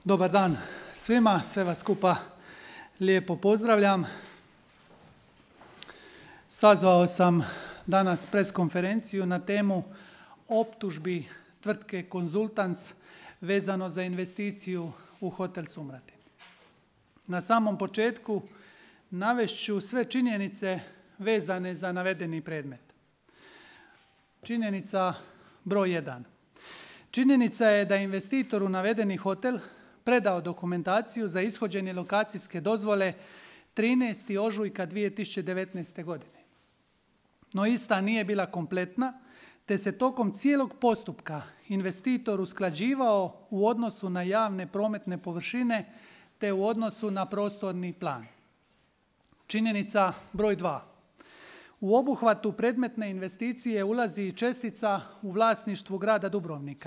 Dobar dan svima, sve vas skupa lijepo pozdravljam. Sazvao sam danas preskonferenciju na temu optužbi tvrtke Konzultants vezano za investiciju u hotel Sumratin. Na samom početku navešću sve činjenice vezane za navedeni predmet. Činjenica broj 1. Činjenica je da je investitor u navedeni hotel predao dokumentaciju za ishođenje lokacijske dozvole 13. ožujka 2019. godine. No ista nije bila kompletna, te se tokom cijelog postupka investitor usklađivao u odnosu na javne prometne površine te u odnosu na prostorni plan. Činjenica broj 2. U obuhvatu predmetne investicije ulazi i čestica u vlasništvu grada Dubrovnika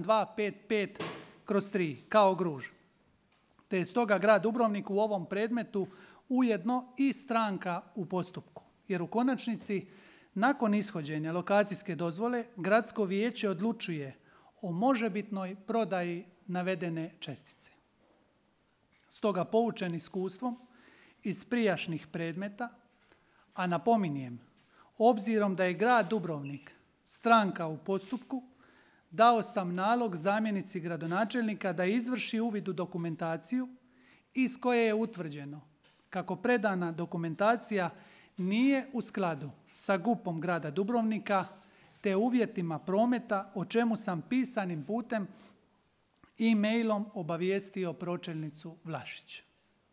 1255/3 kao Gruž. Te je stoga grad Dubrovnik u ovom predmetu ujedno i stranka u postupku. Jer u konačnici, nakon ishođenja lokacijske dozvole, gradsko vijeće odlučuje o možebitnoj prodaji navedene čestice. Stoga poučen iskustvom iz prijašnjih predmeta, a napominjem, obzirom da je grad Dubrovnik stranka u postupku, dao sam nalog zamjenici gradonačelnika da izvrši uvid u dokumentaciju iz koje je utvrđeno kako predana dokumentacija nije u skladu sa GUP-om grada Dubrovnika te uvjetima prometa, o čemu sam pisanim putem i mailom obavijestio pročelnicu Vlašić.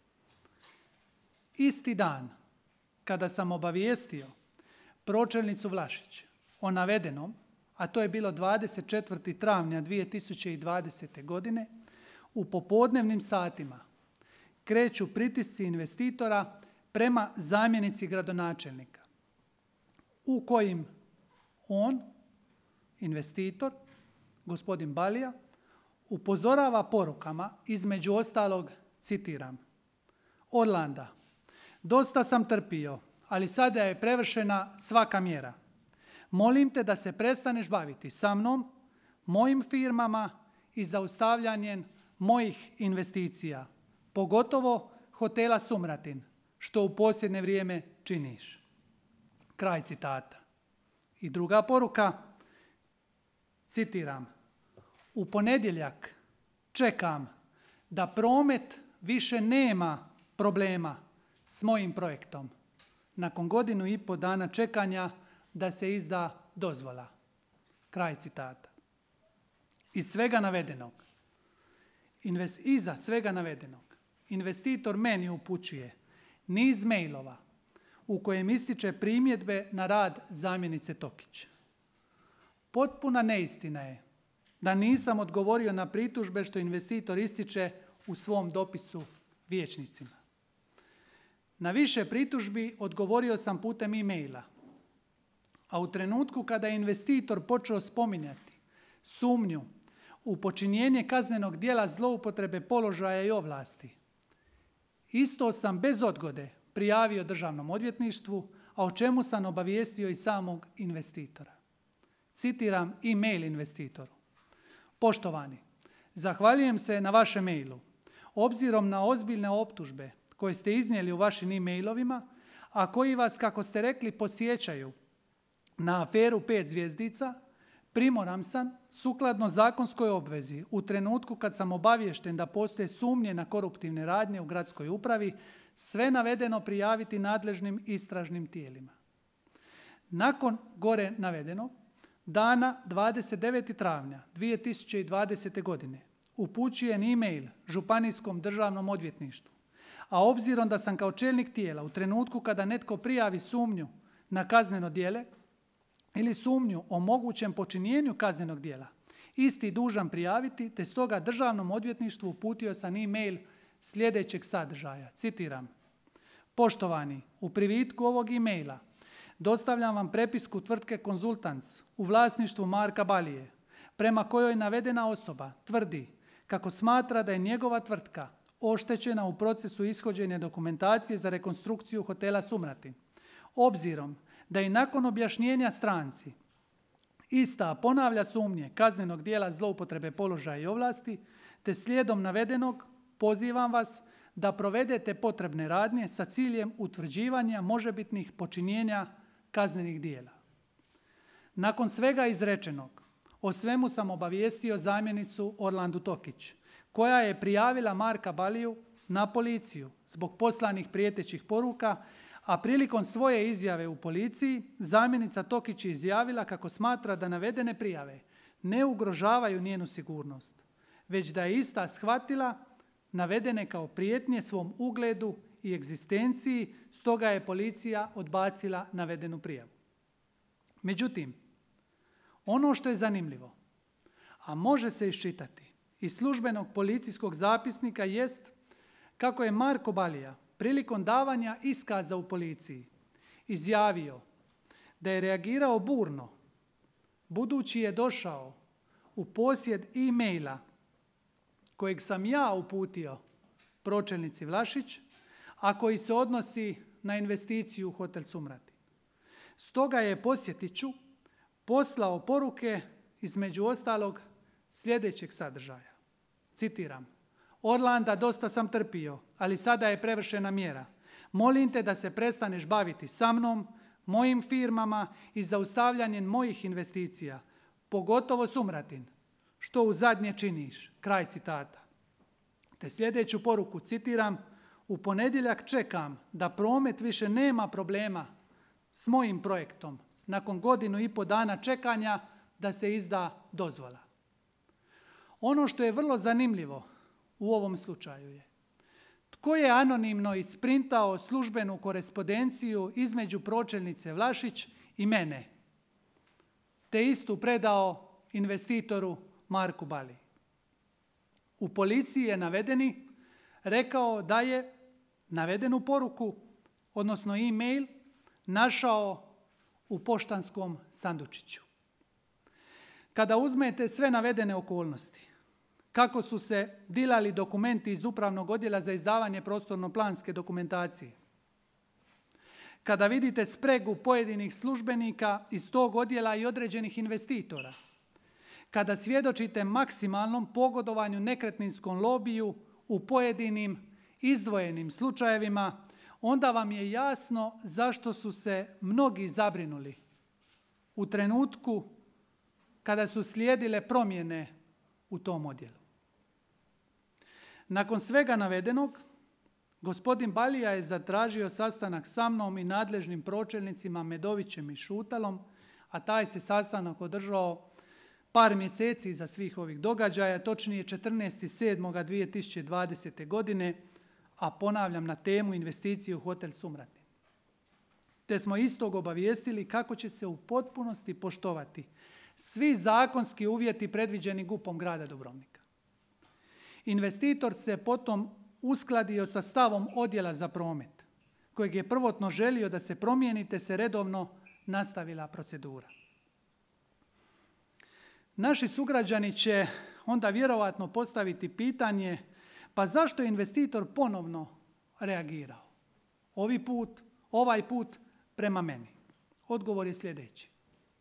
Isti dan kada sam obavijestio pročelnicu Vlašić o navedenom, a to je bilo 24. travnja 2020. godine, u popodnevnim satima kreću pritisci investitora prema zamjenici gradonačelnika, u kojim on, investitor, gospodin Balija, upozorava porukama, između ostalog, citiram: Orlanda, dosta sam trpio, ali sada je prevršena svaka mjera. Molim te da se prestaneš baviti sa mnom, mojim firmama i zaustavljanjem mojih investicija, pogotovo hotela Sumratin, što u posljednje vrijeme činiš. Kraj citata. I druga poruka, citiram: u ponedjeljak čekam da promet više nema problema s mojim projektom, nakon 1,5 dana čekanja da se izda dozvola. Kraj citata. Iza svega navedenog, investitor meni upućuje niz mailova u kojem ističe primjedbe na rad zamjenice Tokić. Potpuna neistina je da nisam odgovorio na pritužbe što investitor ističe u svom dopisu vijećnicima. Na više pritužbi odgovorio sam putem e-maila, a u trenutku kada je investitor počeo spominjati sumnju u počinjenje kaznenog djela zloupotrebe položaja i ovlasti, isto sam bez odgode prijavio Državnom odvjetništvu, a o čemu sam obavijestio i samog investitora. Citiram e-mail investitoru: poštovani, zahvaljujem se na vašem mailu. Obzirom na ozbiljne optužbe koje ste iznijeli u vašim e-mailovima, a koji vas, kako ste rekli, podsjećaju na aferu 5 zvjezdica, primoran sam, sukladno zakonskoj obvezi, u trenutku kad sam obaviješten da postoje sumnje na koruptivne radnje u gradskoj upravi, sve navedeno prijaviti nadležnim istražnim tijelima. Nakon gore navedenog, dana 29. travnja 2020. godine upućujem e-mail Županijskom državnom odvjetništvu, a obzirom da sam kao čelnik tijela u trenutku kada netko prijavi sumnju na kazneno djelo ili sumnju o mogućem počinjenju kaznenog djela, isti dužan prijaviti, te stoga Državnom odvjetništvu uputio sam e-mail sljedećeg sadržaja. Citiram: poštovani, u privitku ovog e-maila dostavljam vam prepisku tvrtke Konzultants u vlasništvu Marka Balije, prema kojoj navedena osoba tvrdi kako smatra da je njegova tvrtka oštećena u procesu ishođenja dokumentacije za rekonstrukciju hotela Sumratin. Obzirom da i nakon objašnjenja stranci ista ponavlja sumnje kaznenog djela zloupotrebe položaja i ovlasti, te slijedom navedenog pozivam vas da provedete potrebne radnje sa ciljem utvrđivanja možebitnih počinjenja kaznenih djela. Nakon svega izrečenog, o svemu sam obavijestio zamjenicu Orlandu Tokić, koja je prijavila Marka Baliju na policiju zbog poslanih prijetećih poruka, a prilikom svoje izjave u policiji zamjenica Tokić je izjavila kako smatra da navedene prijave ne ugrožavaju njenu sigurnost, već da je ista shvatila navedene kao prijetnje svom ugledu i egzistenciji, stoga je policija odbacila navedenu prijavu. Međutim, ono što je zanimljivo, a može se iščitati iz službenog policijskog zapisnika, jest kako je Marko Balija prilikom davanja iskaza u policiji izjavio da je reagirao burno, budući je došao u posjed e-maila kojeg sam ja uputio pročelnici Vlašić, a koji se odnosi na investiciju u hotel Sumratin. Stoga je, podsjetit ću, poslao poruke između ostalog sljedećeg sadržaja. Citiram: Orlanda, dosta sam trpio, ali sada je prevršena mjera. Molim te da se prestaneš baviti sa mnom, mojim firmama i zaustavljanjem mojih investicija, pogotovo Sumratin, što u zadnje činiš. Kraj citata. Te sljedeću poruku citiram: u ponedjeljak čekam da promet više nema problema s mojim projektom nakon 1,5 dana čekanja da se izda dozvola. Ono što je vrlo zanimljivo u ovom slučaju je tko je anonimno isprintao službenu korespondenciju između pročelnice Vlašić i mene, te istu predao investitoru Marku Baliji. U policiji je navedeni rekao da je navedenu poruku, odnosno e-mail, našao u poštanskom sandučiću. Kada uzmete sve navedene okolnosti, kako su se dilali dokumenti iz Upravnog odjela za izdavanje prostorno-planske dokumentacije, kada vidite spregu pojedinih službenika iz tog odjela i određenih investitora, kada svjedočite maksimalnom pogodovanju nekretninskom lobiju u pojedinim izdvojenim slučajevima, onda vam je jasno zašto su se mnogi zabrinuli u trenutku kada su slijedile promjene u tom odjelu. Nakon svega navedenog, gospodin Balija je zatražio sastanak sa mnom i nadležnim pročelnicima Medovićem i Šutalom, a taj se sastanak održao par mjeseci iza svih ovih događaja, točnije 14.7.2020. godine, a ponavljam, na temu investicije u hotel Sumratin. Te smo istog obavijestili kako će se u potpunosti poštovati svi zakonski uvjeti predviđeni GUP-om grada Dubrovnika. Investitor se potom uskladio sa stavom odjela za promet, kojeg je prvotno želio da se promijeni, te se redovno nastavila procedura. Naši sugrađani će onda vjerovatno postaviti pitanje: pa zašto je investitor ponovno reagirao? Ovaj put prema meni. Odgovor je sljedeći.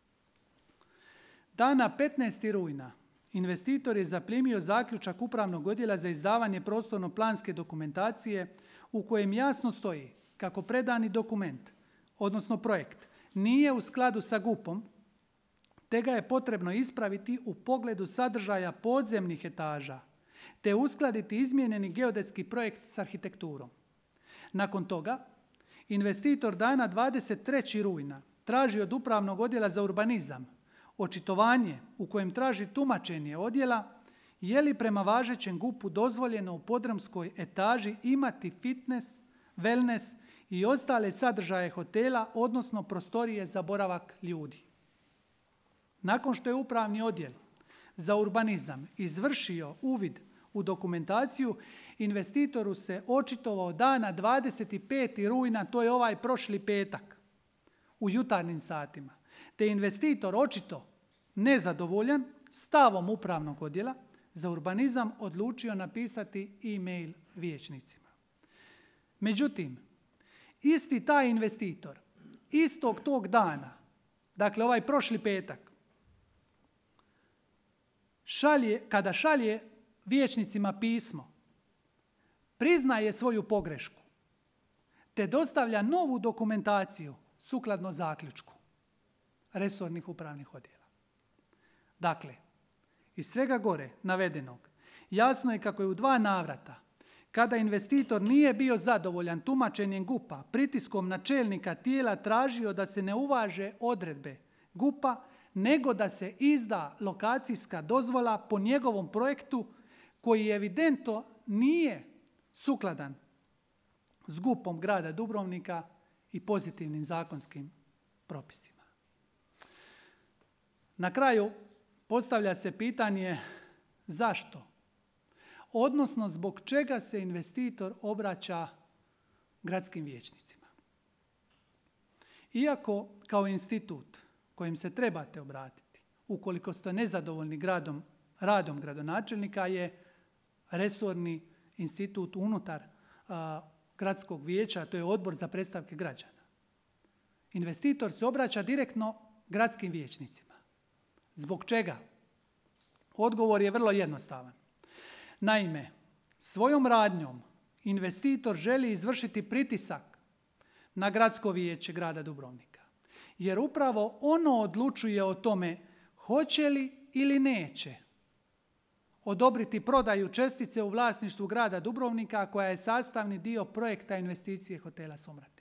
Dana 15. rujna investitor je zaprimio zaključak Upravnog odjela za izdavanje prostorno-planske dokumentacije u kojem jasno stoji kako predani dokument, odnosno projekt, nije u skladu sa GUP-om, te ga je potrebno ispraviti u pogledu sadržaja podzemnih etaža, te uskladiti izmijenjeni geodetski projekt s arhitekturom. Nakon toga, investitor dana 23. rujna traži od Upravnog odjela za urbanizam očitovanje u kojem traži tumačenje odjela je li prema važećem GUP-u dozvoljeno u podrumskoj etaži imati fitness, wellness i ostale sadržaje hotela, odnosno prostorije za boravak ljudi. Nakon što je Upravni odjel za urbanizam izvršio uvid u dokumentaciju, investitoru se očitovao dana 25. rujna, to je ovaj prošli petak, u jutarnjim satima. Te investitor, očito nezadovoljan stavom Upravnog odjela za urbanizam, odlučio napisati e-mail vijećnicima. Međutim, isti taj investitor, istog tog dana, dakle ovaj prošli petak, kada šalje vijećnicima pismo, priznaje svoju pogrešku, te dostavlja novu dokumentaciju sukladno zaključku resornih upravnih odjela. Dakle, iz svega gore navedenog, jasno je kako je u 2 navrata, kada investitor nije bio zadovoljan tumačenjem GUP-a, pritiskom na čelnika tijela tražio da se ne uvaže odredbe GUP-a, nego da se izda lokacijska dozvola po njegovom projektu koji evidentno nije sukladan s GUP-om grada Dubrovnika i pozitivnim zakonskim propisima. Na kraju postavlja se pitanje zašto, odnosno zbog čega se investitor obraća gradskim vijećnicima. Iako kao institut kojim se trebate obratiti, ukoliko ste nezadovoljni radom gradonačelnika, je resorni institut unutar gradskog vijeća, to je Odbor za predstavke građana. Investitor se obraća direktno gradskim vijećnicima. Zbog čega? Odgovor je vrlo jednostavan. Naime, svojom radnjom investitor želi izvršiti pritisak na gradsko vijeće grada Dubrovnika. Jer upravo ono odlučuje o tome hoće li ili neće odobriti prodaju čestice u vlasništvu grada Dubrovnika koja je sastavni dio projekta investicije hotela Somratin.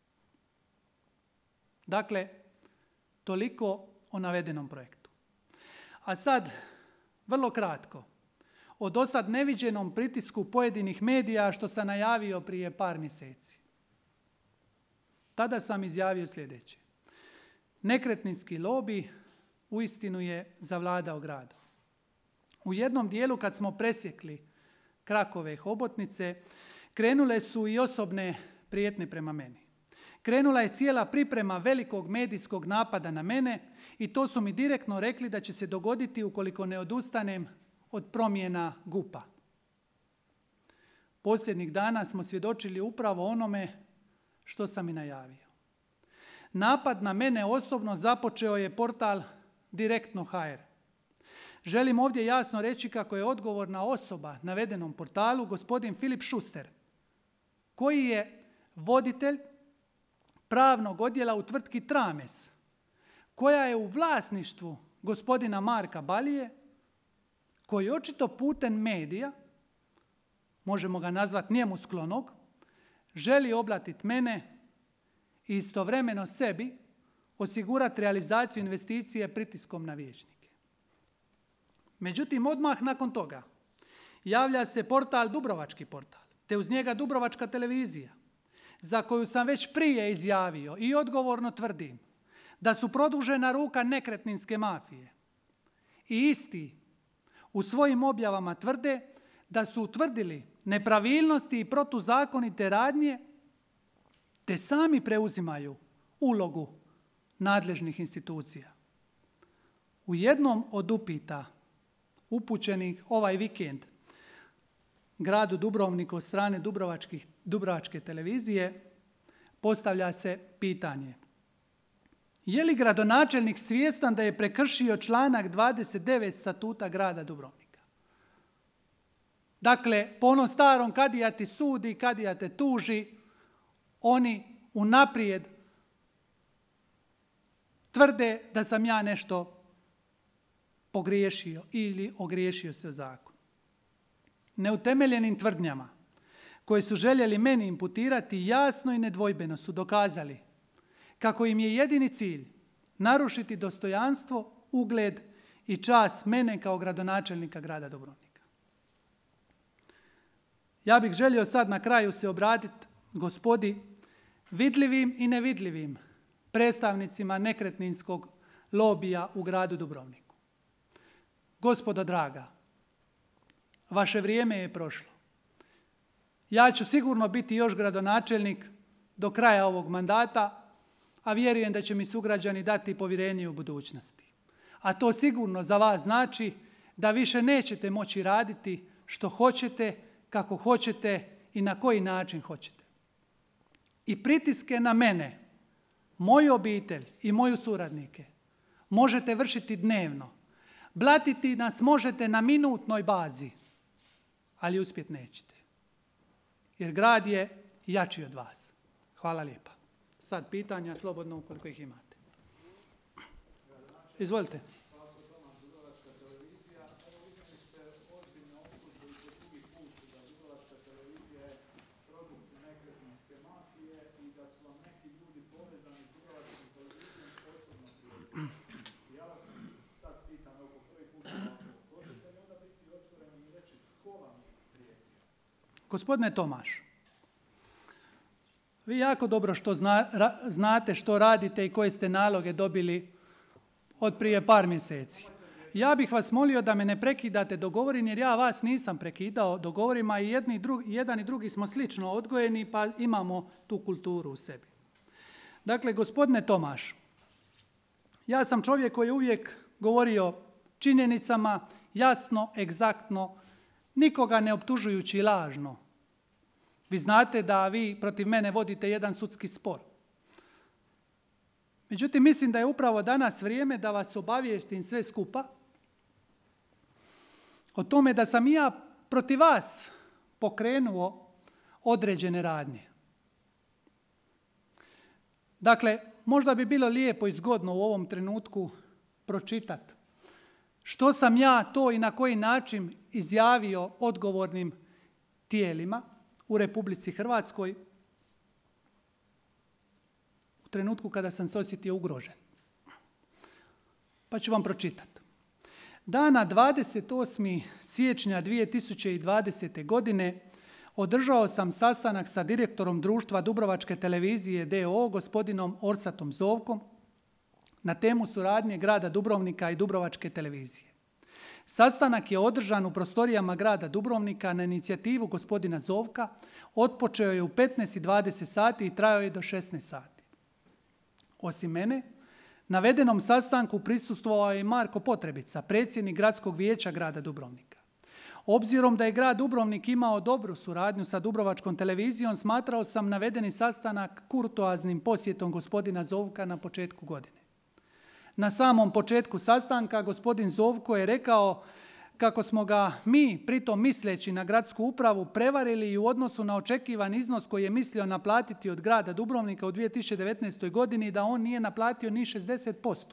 Dakle, toliko o navedenom projektu. A sad, vrlo kratko, o dosad neviđenom pritisku pojedinih medija što sam najavio prije par mjeseci. Tada sam izjavio sljedeće. Nekretninski lobij uistinu je zavladao gradom. U jednom dijelu kad smo presjekli krakove hobotnice, krenule su i osobne prijetnje prema meni. Krenula je cijela priprema velikog medijskog napada na mene i to su mi direktno rekli da će se dogoditi ukoliko ne odustanem od promjena GUP-a. Posljednjih dana smo svjedočili upravo onome što sam i najavio. Napad na mene osobno započeo je portal Direktno.hr. Želim ovdje jasno reći kako je odgovorna osoba navedenom portalu gospodin Filip Šuster, koji je voditelj pravnog odjela u tvrtki Trames, koja je u vlasništvu gospodina Marka Balije, koji očito putem medija, možemo ga nazvati njemu sklonog, želi oblatiti mene i istovremeno sebi osigurati realizaciju investicije pritiskom na vijećnike. Međutim, odmah nakon toga javlja se portal Dubrovački portal, te uz njega Dubrovačka televizija, za koju sam već prije izjavio i odgovorno tvrdim da su produžena ruka nekretninske mafije. I isti u svojim objavama tvrde da su utvrdili nepravilnosti i protuzakonite radnje, te sami preuzimaju ulogu nadležnih institucija. U jednom od upita upućenih ovaj vikend gradu Dubrovniku od strane Dubrovačke televizije postavlja se pitanje: je li gradonačelnik svjestan da je prekršio članak 29 statuta grada Dubrovnika? Dakle, po onom starom kadija ti sudi, kadija te tuži, oni unaprijed tvrde da sam ja nešto pogriješio ili ogriješio se o zakon. Neutemeljenim tvrdnjama koje su željeli meni imputirati jasno i nedvojbeno su dokazali kako im je jedini cilj narušiti dostojanstvo, ugled i čast mene kao gradonačelnika grada Dubrovnika. Ja bih želio sad na kraju se obratiti gospodi vidljivim i nevidljivim predstavnicima nekretninskog lobija u gradu Dubrovniku. Gospodo draga, vaše vrijeme je prošlo. Ja ću sigurno biti još gradonačelnik do kraja ovog mandata, a vjerujem da će mi sugrađani dati povjerenje u budućnosti. A to sigurno za vas znači da više nećete moći raditi što hoćete, kako hoćete i na koji način hoćete. I pritiske na mene, moju obitelj i moju suradnike možete vršiti dnevno. Blatiti nas možete na minutnoj bazi. ali uspjet nećete. Jer grad je jači od vas. Hvala lijepa. Sad pitanja slobodno ukoliko ih imate. Izvolite. Gospodine Tomaš, vi jako dobro znate što radite i koje ste naloge dobili od prije par mjeseci. Ja bih vas molio da me ne prekidate dok govorim, jer ja vas nisam prekidao dok govorim, a jedan i drugi smo slično odgojeni pa imamo tu kulturu u sebi. Dakle, gospodine Tomaš, ja sam čovjek koji je uvijek govorio činjenicama, jasno, egzaktno, nikoga ne optužujući lažno. Vi znate da vi protiv mene vodite jedan sudski spor. Međutim, mislim da je upravo danas vrijeme da vas obavijestim sve skupa o tome da sam i ja protiv vas pokrenuo određene radnje. Dakle, možda bi bilo lijepo i zgodno u ovom trenutku pročitati što sam ja to i na koji način izjavio odgovornim tijelima u Republici Hrvatskoj u trenutku kada sam se osjetio ugrožen. Pa ću vam pročitati. Dana 28. siječnja 2020. godine održao sam sastanak sa direktorom društva Dubrovačke televizije d.o.o. gospodinom Orsatom Zovkom na temu suradnje grada Dubrovnika i Dubrovačke televizije. Sastanak je održan u prostorijama grada Dubrovnika na inicijativu gospodina Zovka, otpočeo je u 15:20 sati i trajao je do 16 sati. Osim mene, navedenom sastanku prisustvovao je i Marko Potrebica, predsjednik gradskog vijeća grada Dubrovnika. Obzirom da je grad Dubrovnik imao dobru suradnju sa Dubrovačkom televizijom, smatrao sam navedeni sastanak kurtoaznim posjetom gospodina Zovka na početku godine. Na samom početku sastanka gospodin Zovko je rekao kako smo ga mi, pritom misleći na gradsku upravu, prevarili i u odnosu na očekivan iznos koji je mislio naplatiti od grada Dubrovnika u 2019. godini da on nije naplatio ni 60%.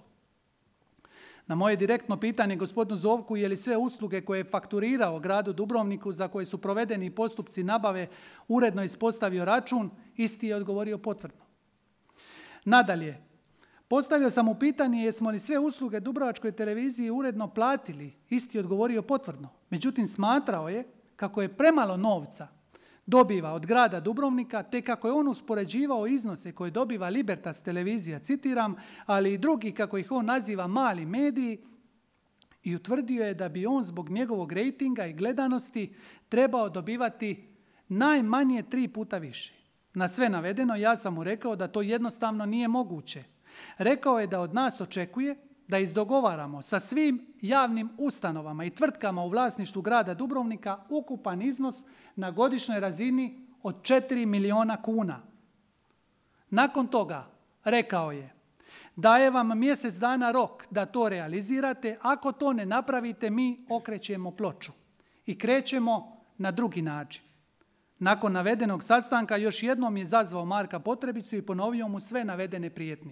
Na moje direktno pitanje gospodinu Zovku je li sve usluge koje je fakturirao gradu Dubrovniku za koje su provedeni postupci nabave uredno ispostavio račun, isti je odgovorio potvrdno. Nadalje, postavio sam mu pitanje jesmo li sve usluge Dubrovačkoj televiziji uredno platili, isti je odgovorio potvrdno. Međutim, smatrao je kako je premalo novca dobiva od grada Dubrovnika, te kako je on uspoređivao iznose koje dobiva Libertas televizija, citiram, ali i drugi, kako ih on naziva, mali mediji, i utvrdio je da bi on zbog njegovog rejtinga i gledanosti trebao dobivati najmanje 3 puta više. Na sve navedeno ja sam mu rekao da to jednostavno nije moguće. Rekao je da od nas očekuje da izdogovaramo sa svim javnim ustanovama i tvrtkama u vlasništvu grada Dubrovnika ukupan iznos na godišnjoj razini od 4 milijuna kuna. Nakon toga rekao je, daje vam mjesec dana rok da to realizirate, ako to ne napravite mi okrećemo ploču i krećemo na drugi način. Nakon navedenog sastanka još jednom je zazvao Marka Potrebicu i ponovio mu sve navedene prijetnje.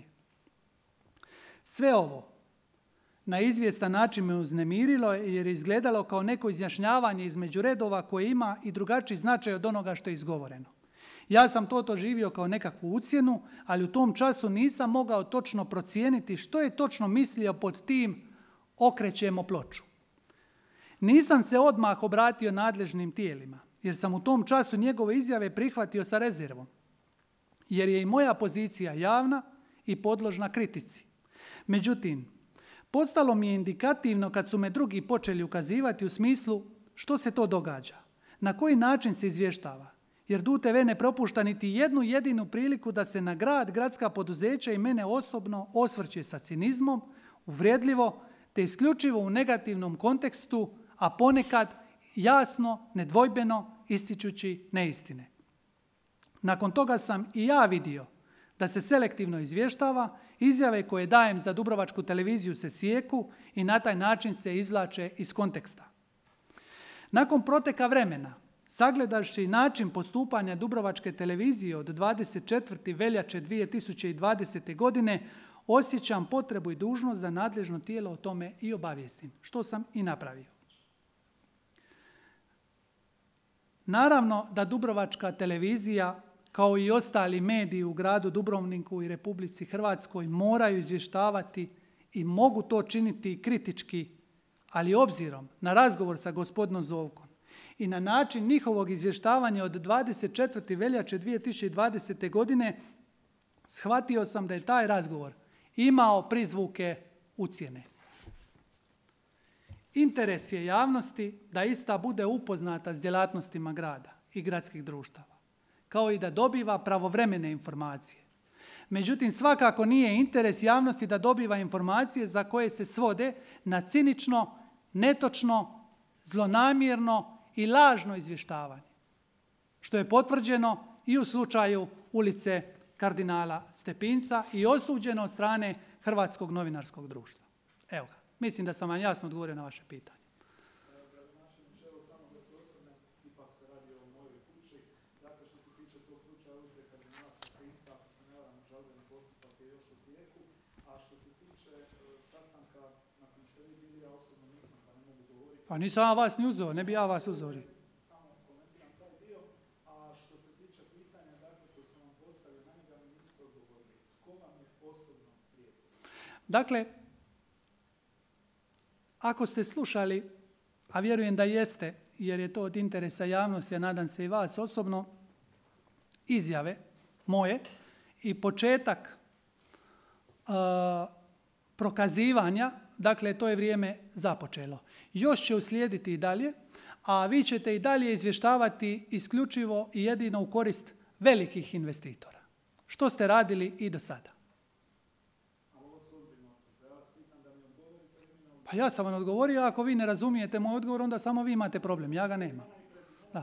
Sve ovo na izvjestan način me uznemirilo jer je izgledalo kao neko izjašnjavanje između redova koje ima i drugačiji značaj od onoga što je izgovoreno. Ja sam to doživio kao nekakvu ucjenu, ali u tom času nisam mogao točno procijeniti što je točno mislio pod tim okrećemo ploču. Nisam se odmah obratio nadležnim tijelima, jer sam u tom času njegove izjave prihvatio sa rezervom, jer je i moja pozicija javna i podložna kritici. Međutim, postalo mi je indikativno kad su me drugi počeli ukazivati u smislu što se to događa, na koji način se izvještava, jer DUTV ne propušta niti jednu jedinu priliku da se na grad, gradska poduzeća i mene osobno osvrće sa cinizmom, uvredljivo, te isključivo u negativnom kontekstu, a ponekad jasno, nedvojbeno ističući neistine. Nakon toga sam i ja vidio da se selektivno izvještava, izjave koje dajem za Dubrovačku televiziju se sijeku i na taj način se izvlače iz konteksta. Nakon proteka vremena, sagledavši način postupanja Dubrovačke televizije od 24. veljače 2020. godine, osjećam potrebu i dužnost da nadležno tijelo o tome i obavijestim, što sam i napravio. Naravno da Dubrovačka televizija, kao i ostali mediji u gradu Dubrovniku i Republici Hrvatskoj, moraju izvještavati i mogu to činiti kritički, ali obzirom na razgovor sa gospodinom Zovkom i na način njihovog izvještavanja od 24. veljače 2020. godine, shvatio sam da je taj razgovor imao prizvuke ucjene. Interes je javnosti da ista bude upoznata s djelatnostima grada i gradskih društava, kao i da dobiva pravovremene informacije. Međutim, svakako nije interes javnosti da dobiva informacije za koje se svode na cinično, netočno, zlonamjerno i lažno izvještavanje, što je potvrđeno i u slučaju ulice kardinala Stepinca i osuđeno od strane Hrvatskog novinarskog društva. Evo ga, mislim da sam vam jasno odgovorio na vaše pitanje. Pa nisam ja vas ni uzeo, ne bi ja vas uzeo. Samo komentiram taj dio, a što se tiče pitanja, dakle, koje sam vam postavio, na njega mi niste odgovorili. Tko vam je osobno prijetio? Dakle, ako ste slušali, a vjerujem da jeste, jer je to od interesa javnosti, a nadam se i vas osobno, izjave moje i početak prokazivanja, dakle, to je vrijeme započelo. Još će uslijediti i dalje, a vi ćete i dalje izvještavati isključivo i jedino u korist velikih investitora. Što ste radili i do sada. Pa ja sam vam odgovorio, ako vi ne razumijete moj odgovor, onda samo vi imate problem, ja ga nemam. Da.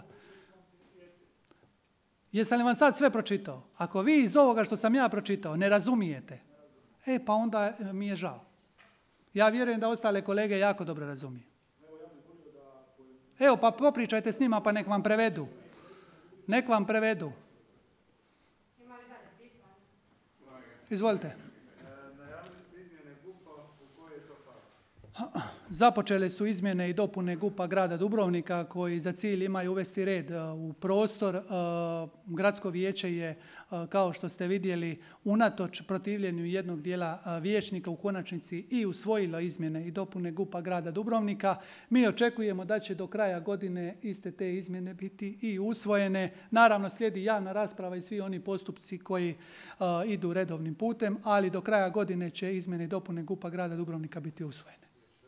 Jesam li vam sad sve pročitao? Ako vi iz ovoga što sam ja pročitao ne razumijete, pa onda mi je žao. Ja vjerujem da ostale kolege jako dobro razumiju. Evo, pa popričajte s njima, pa nek vam prevedu. Nek vam prevedu. Izvolite. Najavili ste izmjene GUP-a, u kojoj je to fazi? Započele su izmjene i dopune GUP-a grada Dubrovnika koji za cilj imaju uvesti red u prostor. Gradsko vijeće je, kao što ste vidjeli, unatoč protivljenju jednog dijela vijećnika u konačnici i usvojilo izmjene i dopune GUP-a grada Dubrovnika. Mi očekujemo da će do kraja godine iste te izmjene biti i usvojene. Naravno, slijedi javna rasprava i svi oni postupci koji idu redovnim putem, ali do kraja godine će izmjene i dopune GUP-a grada Dubrovnika biti usvojene.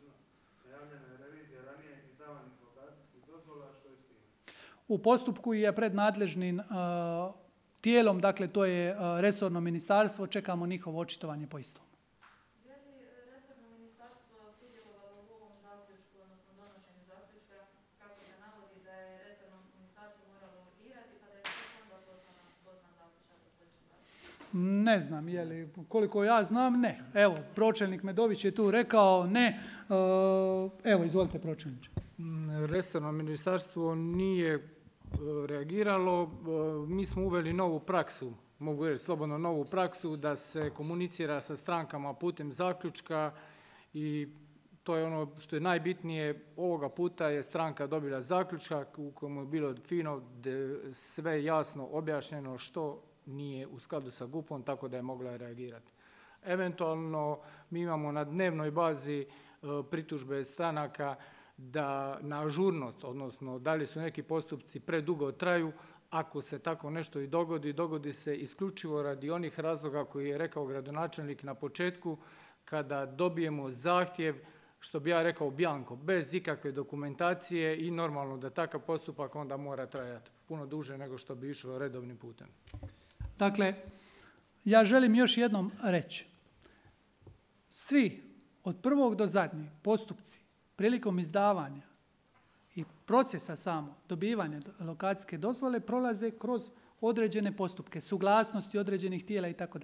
U postupku je pred nadležnim tijelom, dakle to je resorno ministarstvo, čekamo njihovo očitovanje po istom. Je li resorno ministarstvo sudjelovalo u ovom zaključku, odnosno donošenju zaključka, kako se navodi da je resorno ministarstvo moralo urgirati, pa da je onda poslan zaključak od zaključka? Ne znam, je li, koliko ja znam, ne. Evo, pročelnik Medović je tu rekao ne. Evo, izvolite pročelniče. Resorno ministarstvo nije reagiralo. Mi smo uveli novu praksu, mogu reći slobodno novu praksu, da se komunicira sa strankama putem zaključka i to je ono što je najbitnije. Ovoga puta je stranka dobila zaključak u kojem je bilo fino sve jasno objašnjeno što nije u skladu sa GUP-om, tako da je mogla reagirati. Eventualno mi imamo na dnevnoj bazi pritužbe stranaka da na ažurnost, odnosno da li su neki postupci predugo traju. Ako se tako nešto i dogodi se isključivo radi onih razloga koji je rekao gradonačelnik na početku, kada dobijemo zahtjev, što bi ja rekao bjanko, bez ikakve dokumentacije i normalno da takav postupak onda mora trajati puno duže nego što bi išlo redovnim putem. Dakle, ja želim još jednom reći. Svi, od prvog do zadnjeg, postupci prilikom izdavanja i procesa samo dobivanja lokacijske dozvole prolaze kroz određene postupke, suglasnosti određenih tijela itd.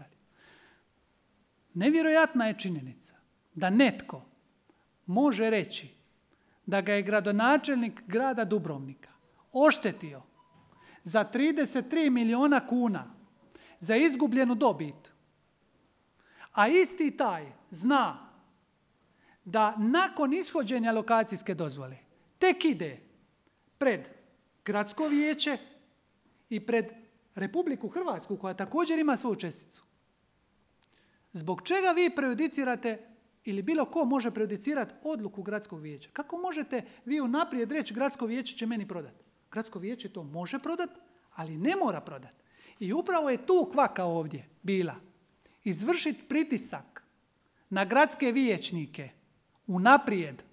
Nevjerojatna je činjenica da netko može reći da ga je gradonačelnik grada Dubrovnika oštetio za 33 milijuna kuna za izgubljenu dobit, a isti taj zna da nakon ishođenja lokacijske dozvole tek ide pred gradsko vijeće i pred Republiku Hrvatsku koja također ima svoju česticu. Zbog čega vi prejudicirate ili bilo ko može prejudicirati odluku gradskog vijeća? Kako možete vi unaprijed reći gradsko vijeće će meni prodati? Gradsko vijeće to može prodati, ali ne mora prodati. I upravo je tu kvaka ovdje bila. Izvršiti pritisak na gradske vijećnike unaprijed.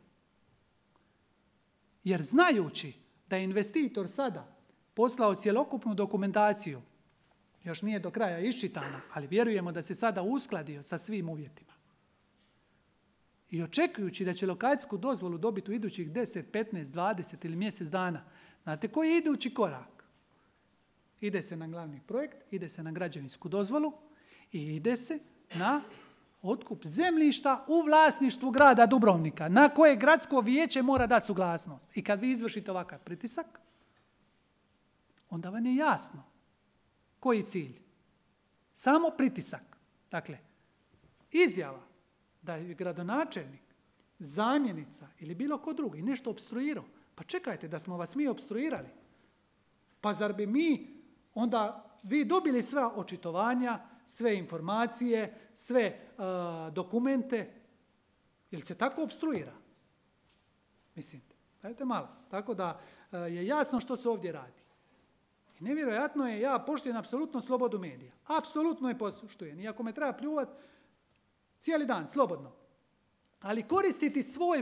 Jer znajući da je investitor sada poslao cjelokupnu dokumentaciju, još nije do kraja iščitana, ali vjerujemo da se sada uskladio sa svim uvjetima. I očekujući da će lokacijsku dozvolu dobiti u idućih 10, 15, 20 ili mjesec dana, znate koji je idući korak? Ide se na glavni projekt, ide se na građevinsku dozvolu i ide se na otkup zemljišta u vlasništvu grada Dubrovnika, na koje gradsko vijeće mora dati suglasnost. I kad vi izvršite ovakav pritisak, onda vam je jasno koji cilj. Samo pritisak. Dakle, izjava da je gradonačelnik, zamjenica ili bilo ko drugi nešto opstruirao. Pa čekajte, da smo vas mi opstruirali. Pa zar bi mi onda vi dobili sva očitovanja, sve informacije, sve dokumente? Jel se tako opstruira? Mislim, dajte malo. Tako da je jasno što se ovdje radi. I nevjerojatno je, ja poštujem apsolutno slobodu medija. Apsolutno je poštujem. I ako me treba pljuvati, cijeli dan, slobodno. Ali koristiti svoj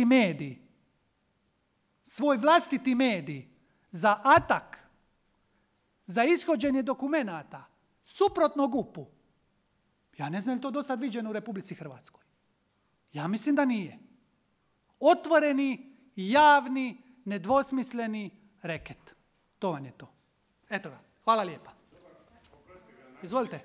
vlastiti medij za atak, za ishođenje dokumenata suprotno GUP-u. Ja ne znam je li to do sad viđeno u Republici Hrvatskoj. Ja mislim da nije. Otvoreni, javni, nedvosmisleni reket. To vam je to. Eto ga. Hvala lijepa. Izvolite.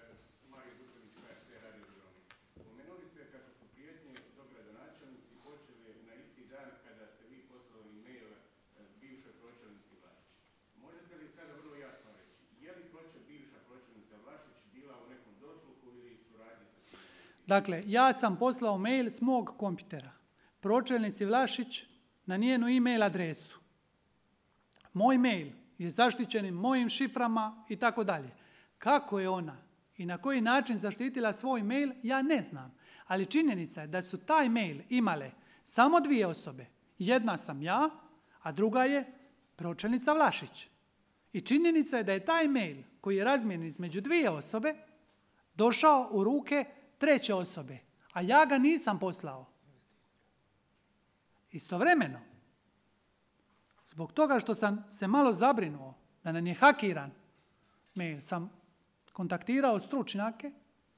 Dakle, ja sam poslao mail s mog kompjutera pročelnici Vlašić na njenu e-mail adresu. Moj mail je zaštićen mojim šiframa i tako dalje. Kako je ona i na koji način zaštitila svoj mail, ja ne znam. Ali činjenica je da su taj mail imale samo 2 osobe. Jedna sam ja, a druga je pročelnica Vlašić. I činjenica je da je taj mail koji je razmijenjen između 2 osobe došao u ruke 3. osobe, a ja ga nisam poslao. Istovremeno, zbog toga što sam se malo zabrinuo da nam je hakiran mail, sam kontaktirao stručnjake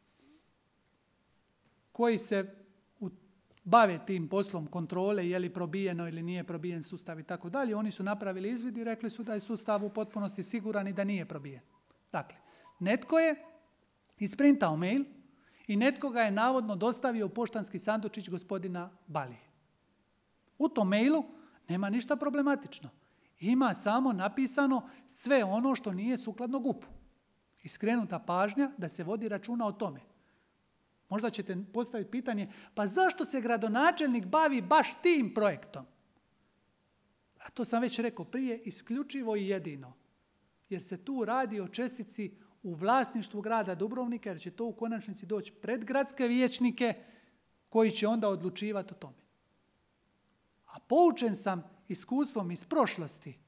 koji se bave tim poslom kontrole, je li probijeno ili nije probijen sustav i tako dalje. Oni su napravili izvid i rekli su da je sustav u potpunosti siguran i da nije probijen. Dakle, netko je isprintao mail i netko ga je navodno dostavio u poštanski sandučić gospodina Balije. U tom mailu nema ništa problematično. Ima samo napisano sve ono što nije sukladno GUP-u. I skrenuta pažnja da se vodi računa o tome. Možda ćete postaviti pitanje, pa zašto se gradonačelnik bavi baš tim projektom? A to sam već rekao prije, isključivo i jedino. Jer se tu radi o čestici u vlasništvu grada Dubrovnika, jer će to u konačnici doći pred gradske vijećnike koji će onda odlučivati o tome. A poučen sam iskustvom iz prošlosti,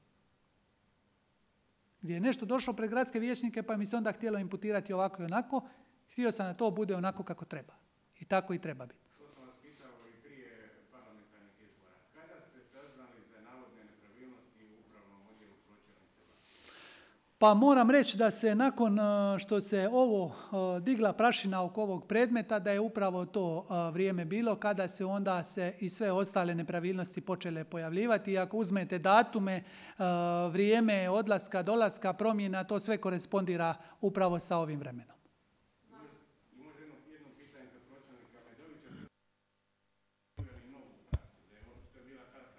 gdje je nešto došlo pred gradske vijećnike pa mi se onda htjelo imputirati ovako i onako, htio sam da to bude onako kako treba. I tako i treba biti. To sam vas pitao i prije parlamentarnih izbora. Kada ste saznali za navodne nepravilnosti u upravnom odjelu pročelnice Vlašić? Pa moram reći da se nakon što se ovo digla prašina oko ovog predmeta, da je upravo to vrijeme bilo kada se onda se i sve ostale nepravilnosti počele pojavljivati. I ako uzmete datume, vrijeme odlaska, dolaska, promjena, to sve korespondira upravo sa ovim vremenom. I može jedno pitanje za pročelnika Medovića. Uveli novu praksu, da je bila ta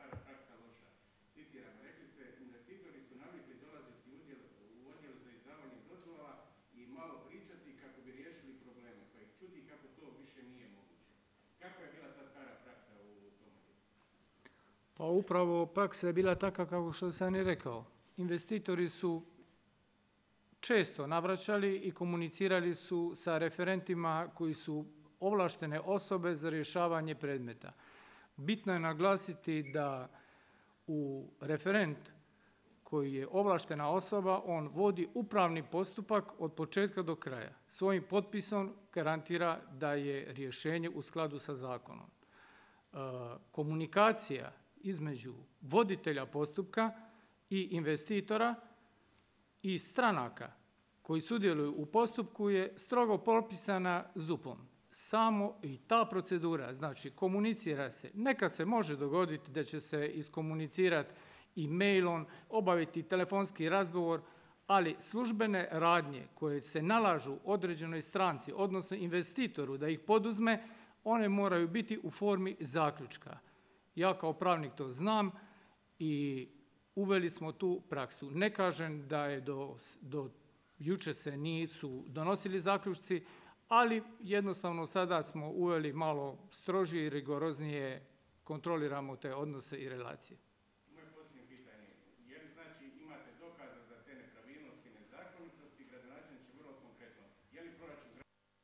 kako to više nije moguće. Kakva je bila ta stara praksa u tom dijelu? Pa upravo praksa je bila takva kako što sam i rekao. Investitori su često navraćali i komunicirali su sa referentima koji su ovlaštene osobe za rješavanje predmeta. Bitno je naglasiti da u referent koji je ovlaštena osoba, on vodi upravni postupak od početka do kraja. Svojim potpisom garantira da je rješenje u skladu sa zakonom. Komunikacija između voditelja postupka i investitora i stranaka koji sudjeluju u postupku je strogo propisana ZUP-om. Samo i ta procedura, znači komunicira se. Nekad se može dogoditi da će se iskomunicirati i mailom, obaviti telefonski razgovor, ali službene radnje koje se nalažu određenoj stranci, odnosno investitoru da ih poduzme, one moraju biti u formi zaključka. Ja kao pravnik to znam i uveli smo tu praksu. Ne kažem da je do jučer se nisu donosili zaključci, ali jednostavno sada smo uveli malo strožije i rigoroznije kontroliramo te odnose i relacije. Moje posljednje pitanje je li znači imate dokaza za te nepravilnosti i nezakonitosti, gradonačelniče, vrlo konkretno, je li proračun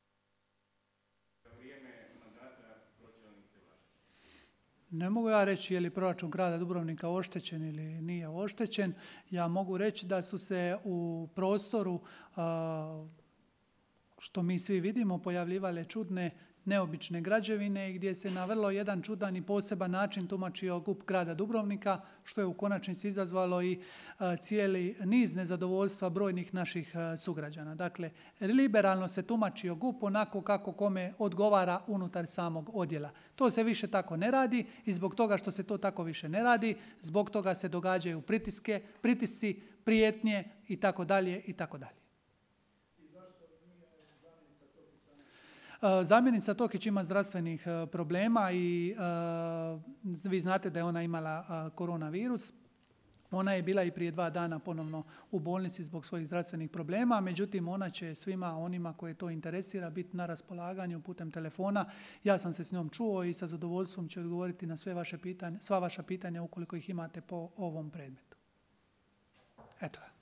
za vrijeme mandata pročelnice Vlašić? Ne mogu ja reći je li proračun grada Dubrovnika oštećen ili nije oštećen. Ja mogu reći da su se u prostoru, što mi svi vidimo, pojavljivale čudne, neobične građevine gdje se na vrlo jedan čudan i poseban način tumačio GUP grada Dubrovnika, što je u konačnici izazvalo i cijeli niz nezadovoljstva brojnih naših sugrađana. Dakle, liberalno se tumačio GUP onako kako kome odgovara unutar samog odjela. To se više tako ne radi i zbog toga što se to tako više ne radi, zbog toga se događaju pritisci, prijetnje itd. itd. Zamjenica Tokić ima zdravstvenih problema i vi znate da je ona imala koronavirus. Ona je bila i prije 2 dana ponovno u bolnici zbog svojih zdravstvenih problema, međutim ona će svima onima koje to interesira biti na raspolaganju putem telefona. Ja sam se s njom čuo i sa zadovoljstvom će odgovoriti na sva vaša pitanja ukoliko ih imate po ovom predmetu. Eto.